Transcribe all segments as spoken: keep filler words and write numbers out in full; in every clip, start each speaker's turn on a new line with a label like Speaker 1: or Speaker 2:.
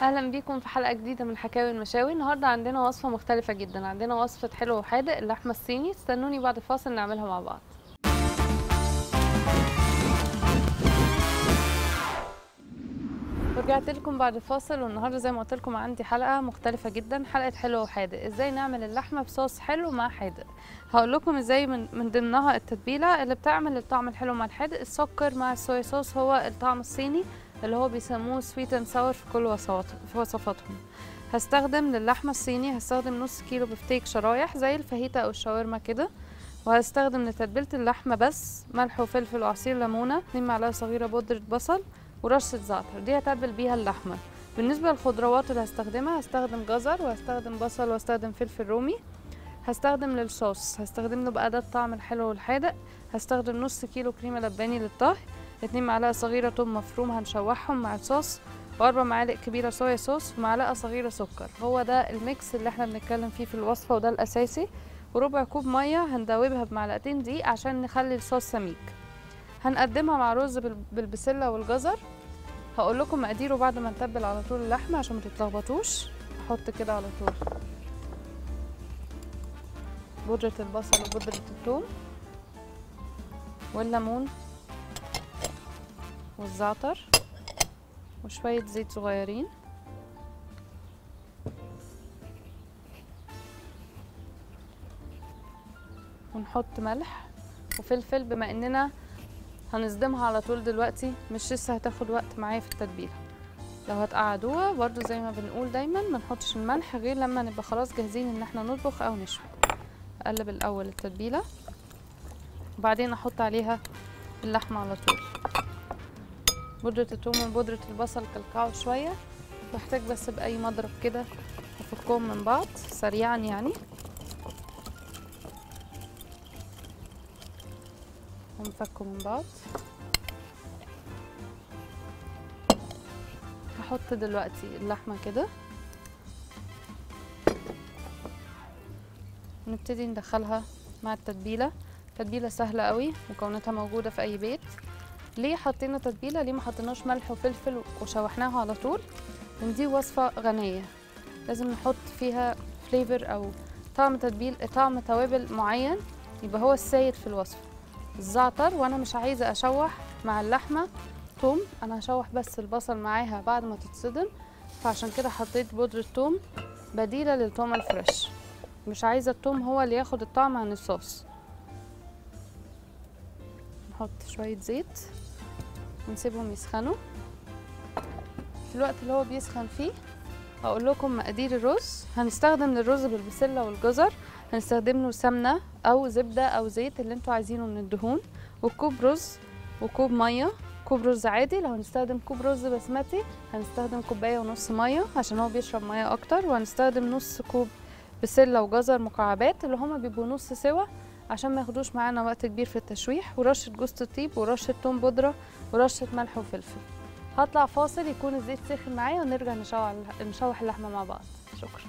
Speaker 1: اهلا بيكم في حلقه جديده من حكاوي المشاوي. النهارده عندنا وصفه مختلفه جدا، عندنا وصفه حلو وحادق اللحمه الصيني. استنوني بعد الفاصل نعملها مع بعض. رجعت لكم بعد الفاصل، والنهارده زي ما قلت لكم عندي حلقه مختلفه جدا، حلقه حلو وحادق. ازاي نعمل اللحمه بصوص حلو مع حادق. هقول لكم ازاي، من, من ضمنها التتبيله اللي بتعمل الطعم الحلو مع الحادق. السكر مع الصويا صوص هو الطعم الصيني اللي هو بيسموه سويت اند ساور في كل في وصفاتهم. هستخدم للحمه الصيني هستخدم نص كيلو بفتيك شرايح زي الفاهيتا او الشاورما كده. وهستخدم لتتبيله اللحمه بس ملح وفلفل وعصير ليمونه، اتنين معلقه صغيره بودره بصل ورشه زعتر، دي هتبل بيها اللحمه. بالنسبه للخضروات اللي هستخدمها هستخدم جزر وهستخدم بصل وهستخدم فلفل رومي. هستخدم للصوص هستخدم له بقى ده الطعم الحلو والحادق. هستخدم نص كيلو كريمه لباني للطهي، اتنين معلقه صغيره توم مفروم هنشوحهم مع الصوص، واربع معالق كبيره صويا صوص ومعلقه صغيره سكر. هو ده الميكس اللي احنا بنتكلم فيه في الوصفه وده الاساسي. وربع كوب ميه هندوبها بمعلقتين دقيق عشان نخلي الصوص سميك. هنقدمها مع رز بالبسله والجزر. هقول لكم مقاديره بعد ما نتبل على طول اللحمه عشان ما تتلخبطوش. احط كده على طول بودره البصل وبودره الثوم والليمون والزعتر وشويه زيت صغيرين، ونحط ملح وفلفل. بما اننا هنصدمها على طول دلوقتي مش لسه هتاخد وقت معايا في التتبيله. لو هتقعدوها برضو زي ما بنقول دايما ما نحطش الملح غير لما نبقى خلاص جاهزين ان احنا نطبخ او نشوي. اقلب الاول التتبيله وبعدين احط عليها اللحمه على طول. بودره الثوم وبودره البصل كلكعوا شويه، بحتاج بس باي مضرب كده افكهم من بعض سريعا يعني. ونفكوا من بعض. هحط دلوقتي اللحمه كده ونبتدي ندخلها مع التتبيله. تتبيله سهله قوي، مكوناتها موجوده في اي بيت. ليه حطينا تتبيله؟ ليه ما حطيناش ملح وفلفل وشوحناها على طول؟ لان دي وصفه غنيه لازم نحط فيها فليفر او طعم تتبيل طعم توابل معين يبقى هو السيد في الوصفه. الزعتر، وانا مش عايزه اشوح مع اللحمه توم، انا هشوح بس البصل معاها بعد ما تتصدم، فعشان كده حطيت بودره توم بديله للتوم الفريش. مش عايزه التوم هو اللي ياخد الطعم عن الصوص. نحط شويه زيت ونسيبهم يسخنوا. في الوقت اللي هو بيسخن فيه هقول لكم مقادير الرز. هنستخدم للرز بالبسله والجزر هنستخدم له سمنه او زبده او زيت اللي انتوا عايزينه من الدهون، وكوب رز وكوب ميه. كوب رز عادي، لو هنستخدم كوب رز بسمتي هنستخدم كوبايه ونص ميه عشان هو بيشرب ميه اكتر. وهنستخدم نص كوب بسله وجزر مكعبات اللي هما بيبقوا نص سوا عشان ما ياخدوش معانا وقت كبير في التشويح، ورشه جوز الطيب ورشه توم بودره ورشه ملح وفلفل. هطلع فاصل يكون الزيت سخن معايا ونرجع نشوح نشوح اللحمه مع بعض. شكرا.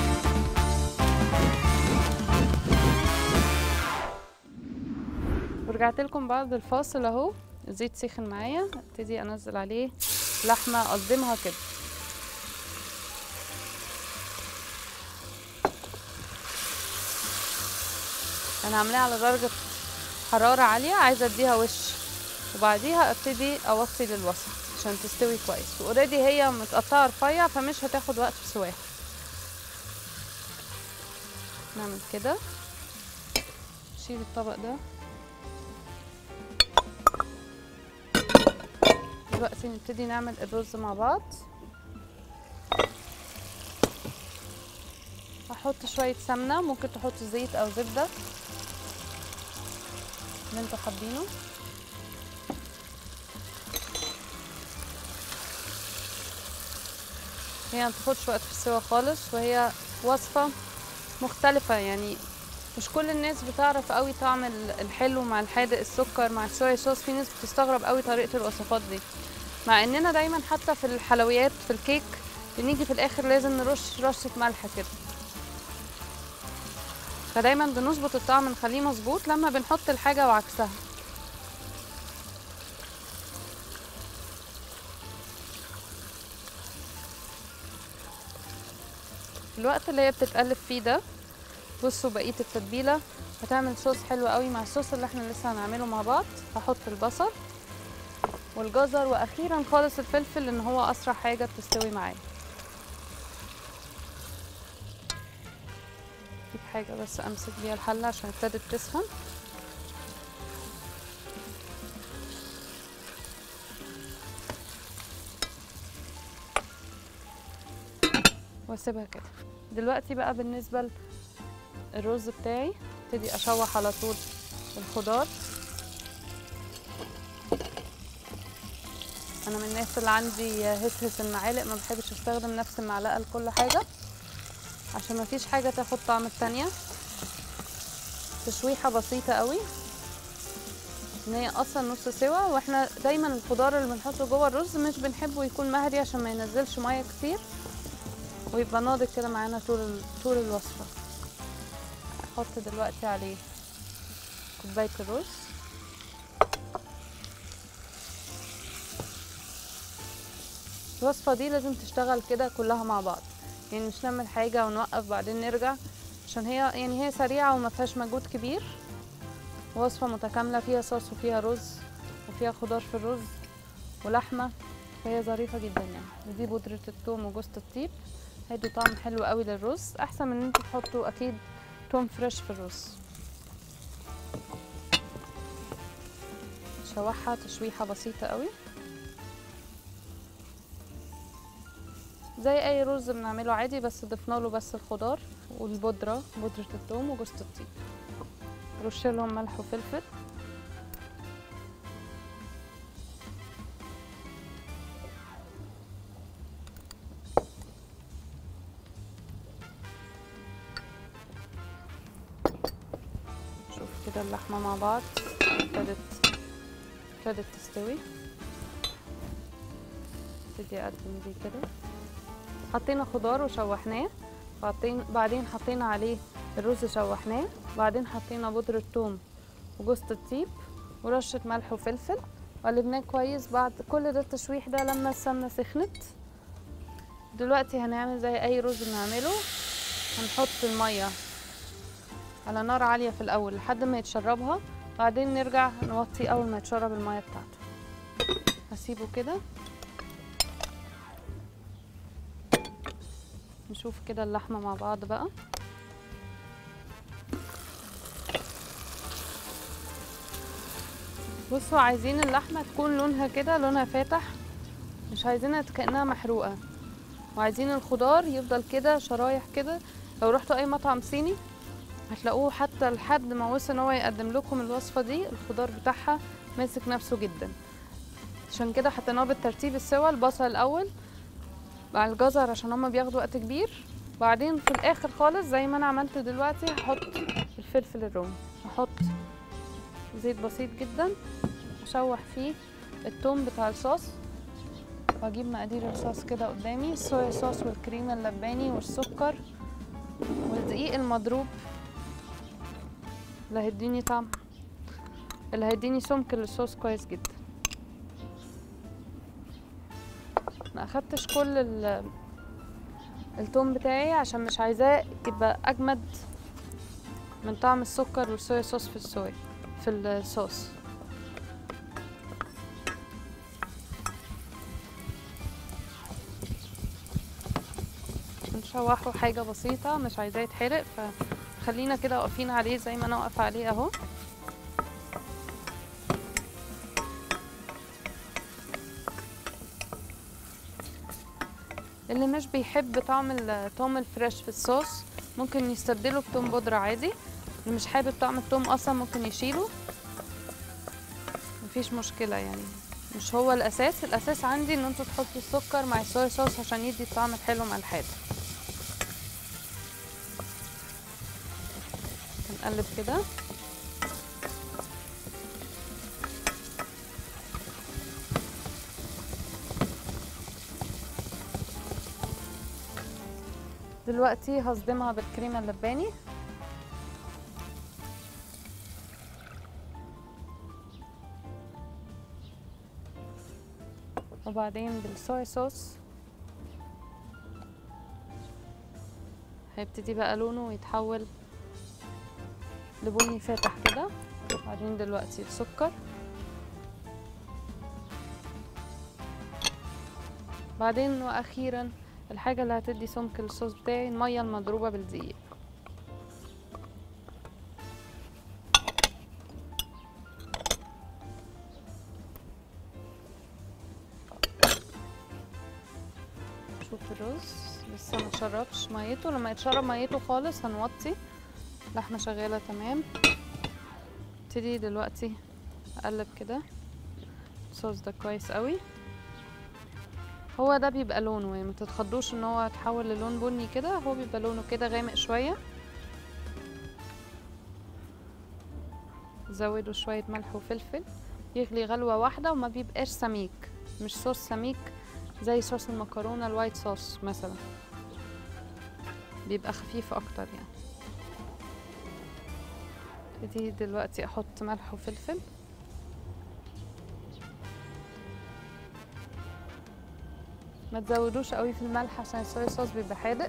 Speaker 1: ورجعت لكم بعد الفاصل اهو. الزيت سخن معايا، ابتدي انزل عليه لحمه اقدمها كده. انا عاملاها على درجه حراره عاليه، عايزه اديها وش وبعديها ابتدي اوطي للوسط عشان تستوي كويس. واوريدي هي متقطعه رفيع فمش هتاخد وقت في سواها. نعمل كده، نشيل الطبق ده. دلوقتي نبتدي نعمل الرز مع بعض. هحط شويه سمنه، ممكن تحطوا زيت او زبده اللي انتوا حابينه. هي متاخدش وقت في السوا خالص، وهي وصفه مختلفه يعني مش كل الناس بتعرف قوي طعم الحلو مع الحادق، السكر مع الصويا صوص. في ناس بتستغرب قوي طريقه الوصفات دي، مع اننا دايما حتى في الحلويات في الكيك بنيجي في الاخر لازم نرش رشه ملح كده. فدايما بنظبط الطعم نخليه مظبوط لما بنحط الحاجه وعكسها. في الوقت اللي هي بتتقلب فيه ده بصوا بقيه التتبيله هتعمل صوص حلو قوي مع الصوص اللي احنا لسه هنعمله مع بعض. هحط البصل والجزر واخيرا خالص الفلفل لان هو اسرع حاجه بتستوي معايا. اجيب حاجه بس امسك بيها الحله عشان ابتدت تسخن. واسيبها كده. دلوقتي بقى بالنسبه للرز بتاعي ابتدي اشوح على طول الخضار. انا من الناس اللي عندي هسهس المعالق، ما بحبش استخدم نفس المعلقه لكل حاجه عشان ما فيش حاجه تاخد طعم التانيه. تشويحه بسيطه قوي ان هي اصلا نص سوا، واحنا دايما الخضار اللي بنحطه جوه الرز مش بنحبه يكون مهري عشان ما ينزلش ميه كتير ويبقى ناضج كده معانا طول طول الوصفه. احط دلوقتي عليه كوبايه الرز. الوصفه دي لازم تشتغل كده كلها مع بعض، يعني مش نعمل حاجه ونوقف بعدين نرجع، عشان هي يعني هي سريعه وما فيهاش مجهود كبير. وصفه متكامله فيها صوص وفيها رز وفيها خضار في الرز ولحمه، فهي ظريفه جدا يعني. دي بودره الثوم وجوز الطيب هيدوا طعم حلو قوي للرز، احسن من ان انتوا تحطوا اكيد توم فريش في الرز. شوحها تشويحه بسيطه قوي زي اي رز بنعمله عادي، بس ضفنا له بس الخضار والبودره بودره الثوم وجوز الطيب. رش لهم ملح وفلفل. شوف كده اللحمه مع بعض ابتدت ابتدت تستوي. ابتدي اقدم دي كده. حطينا خضار وشوحناه، بعدين بعدين حطينا عليه الرز شوحناه، بعدين حطينا بودرة ثوم وجوز الطيب ورشة ملح وفلفل وقلبناه كويس. بعد كل ده التشويح ده لما السمنة سخنت، دلوقتي هنعمل زي اي رز بنعمله. هنحط المية على نار عالية في الاول لحد ما يتشربها، بعدين نرجع نوطي اول ما يتشرب المية بتاعته. هسيبه كده. نشوف كده اللحمة مع بعض بقى. بصوا عايزين اللحمة تكون لونها كده لونها فاتح، مش عايزينها كأنها محروقة، وعايزين الخضار يفضل كده شرايح كده. لو رحتوا اي مطعم صيني هتلاقوه حتى لحد ما وصل ان هو يقدم لكم الوصفة دي الخضار بتاعها ماسك نفسه جدا. عشان كده حطيناه بالترتيب السوا، البصل الاول مع الجزر عشان هما بياخدوا وقت كبير، بعدين في الاخر خالص زي ما انا عملت دلوقتي هحط الفلفل الرومي. هحط زيت بسيط جدا اشوح فيه الثوم بتاع الصوص، واجيب مقادير الصوص كده قدامي. الصويا صوص والكريمه اللباني والسكر والدقيق المضروب اللي هيديني طعم، اللي هيديني سمك للصوص كويس جدا. ما اخدتش كل الثوم بتاعي عشان مش عايزاه يبقى اجمد من طعم السكر والصويا صوص في الصويا في الصوص. نشوحه حاجه بسيطه، مش عايزاه يتحرق، فخلينا كده واقفين عليه زي ما انا واقفه عليه اهو. اللي مش بيحب طعم الثوم الفريش في الصوص ممكن يستبدله بثوم بودرة عادي. اللي مش حابب طعم الثوم اصلا ممكن يشيله، مفيش مشكلة يعني. مش هو الاساس، الاساس عندي ان انتوا تحطوا السكر مع الصويا صوص عشان يدي الطعم الحلو مع الحادق. هنقلب كده. دلوقتي هصدمها بالكريمة اللباني. وبعدين بالصويا صوص هيبتدي بقى لونه يتحول لبني فاتح كده. وبعدين دلوقتي السكر، بعدين واخيرا الحاجه اللي هتدي سمك الصوص بتاعي، الميه المضروبه بالدقيق. شوف الرز لسه ما شربش ميته، لما يتشرب ميته خالص هنوطي. اللحمه شغاله تمام. ابتدي دلوقتي اقلب كده الصوص ده كويس قوي. هو ده بيبقى لونه، يعني متتخضوش ان هو اتحول للون بني كده، هو بيبقى لونه كده غامق شويه. زودوا شويه ملح وفلفل، يغلي غلوه واحده وما بيبقاش سميك، مش صوص سميك زي صوص المكرونه الوايت صوص مثلا، بيبقى خفيف اكتر يعني. ابتدي دلوقتي احط ملح وفلفل. ما تزودوش قوي في الملح عشان الصويا صوص بيبقى حادق.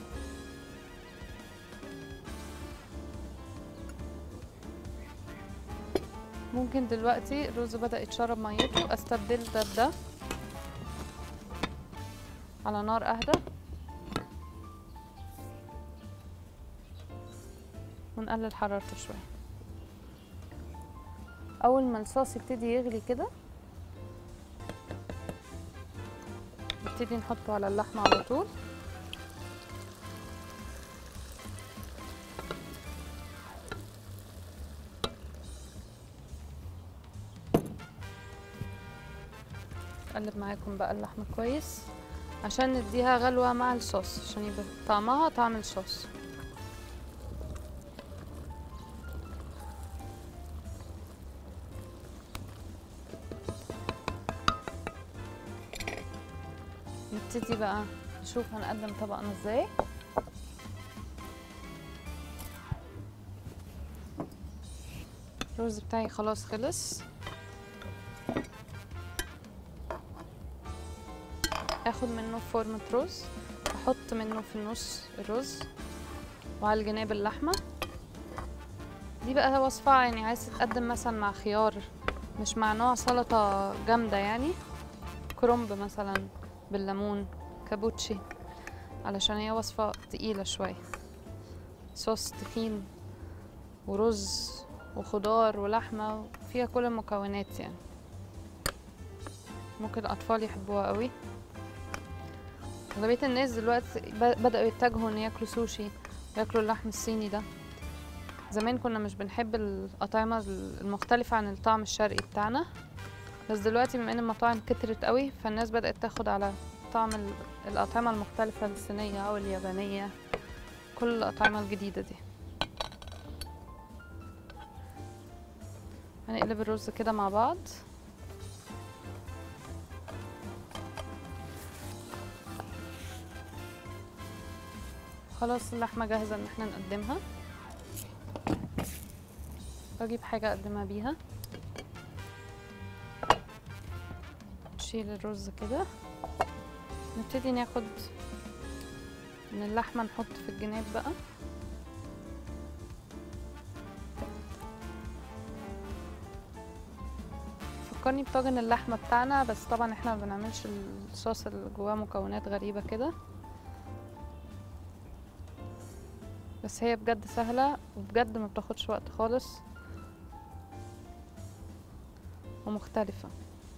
Speaker 1: ممكن دلوقتي الرز بدأ يتشرب ميته، استبدل ده بده على نار اهدى ونقلل حرارته شويه. اول ما الصوص يبتدي يغلي كده نبتدي نحطه على اللحمه على طول. اقلب معاكم بقى اللحمه كويس عشان نديها غلوه مع الصوص، عشان يبقى طعمها طعم الصوص. نبتدي بقى نشوف هنقدم طبقنا ازاي. الرز بتاعي خلاص خلص. اخد منه فورمة رز، احط منه في النص الرز وعلى الجناب اللحمة. دي بقى وصفة يعني عايز تتقدم مثلا مع خيار، مش مع نوع سلطة جامدة يعني، كرنب مثلا بالليمون، كابوتشي، علشان هي وصفة تقيلة شوية، صوص تخين ورز وخضار ولحمة، فيها كل المكونات يعني. ممكن الأطفال يحبوها قوي. أغلبية الناس دلوقتي بدأوا يتجهوا ان ياكلوا سوشي وياكلوا اللحم الصيني ده. زمان كنا مش بنحب الأطعمة المختلفة عن الطعم الشرقي بتاعنا، بس دلوقتي بما ان المطاعم كترت قوي فالناس بدأت تاخد على طعم الأطعمة المختلفة الصينية أو اليابانية، كل الأطعمة الجديدة دي. هنقلب الرز كده مع بعض. خلاص اللحمة جاهزة ان احنا نقدمها. بجيب حاجة اقدمها بيها. نشيل الرز كده، نبتدي ناخد من اللحمة نحط في الجناب بقى. فكرني بطاجن اللحمة بتاعنا، بس طبعا احنا ما بنعملش الصوص اللي جواه مكونات غريبة كده، بس هي بجد سهلة وبجد ما بتاخدش وقت خالص ومختلفة.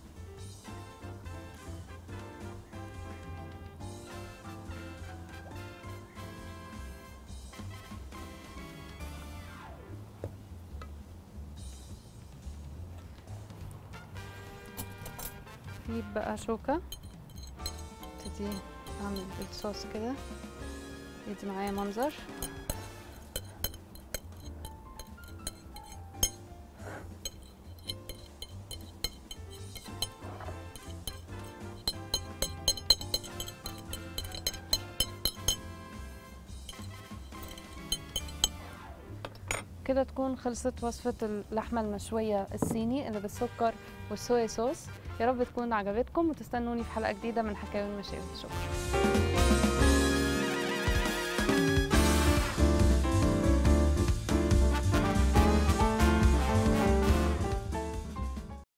Speaker 1: نجيب بقى شوكة، ابتدي اعمل بالصوص كده يدي معايا منظر. كده تكون خلصت وصفة اللحمة المشوية الصيني اللي بالسكر والصويا صوص. يا رب تكون عجبتكم وتستنوني في حلقة جديدة من حكاوي المشاوي. شكرا.